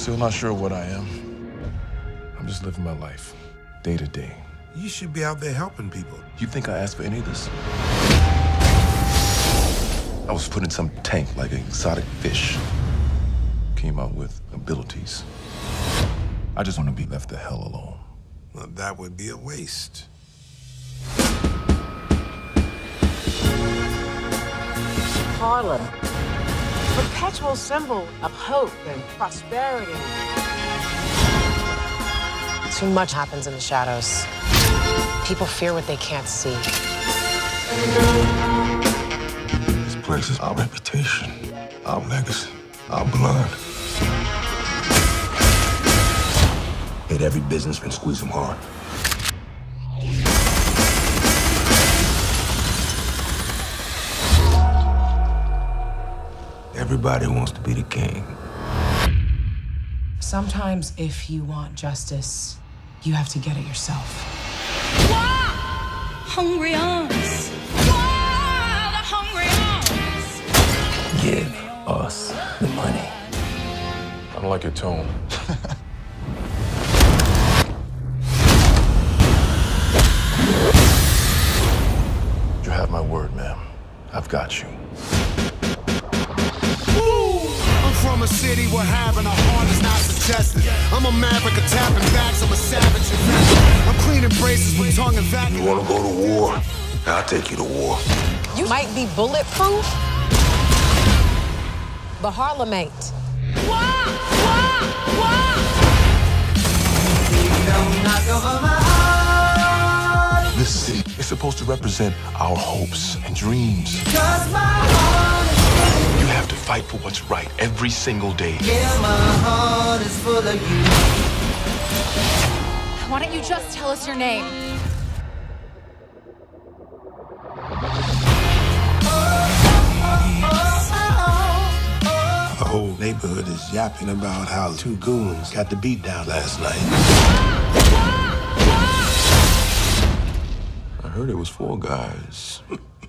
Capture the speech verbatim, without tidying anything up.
Still not sure what I am. I'm just living my life, day to day. You should be out there helping people. You think I asked for any of this? I was put in some tank like an exotic fish. Came out with abilities. I just want to be left the hell alone. Well, that would be a waste. Harlem, perpetual symbol of hope and prosperity. Too much happens in the shadows. People fear what they can't see. This place is our reputation, our legacy, our blood. Hit every business and squeeze them hard. Everybody wants to be the king. Sometimes if you want justice, you have to get it yourself. Hungry arms. The hungry arms. Give us the money. I don't like your tone. You have my word, ma'am. I've got you. I'm from a city where having a heart is not suggested. I'm a maverick, a tapping backs, I'm a savage. I'm cleaning braces with tongue and vacuum. You wanna go to war? I'll take you to war. You might be bulletproof, but Harlem ain't. This city is supposed to represent our hopes and dreams. You have to fight for what's right every single day. Why don't you just tell us your name? The whole neighborhood is yapping about how two goons got the beat down last night. I heard it was four guys.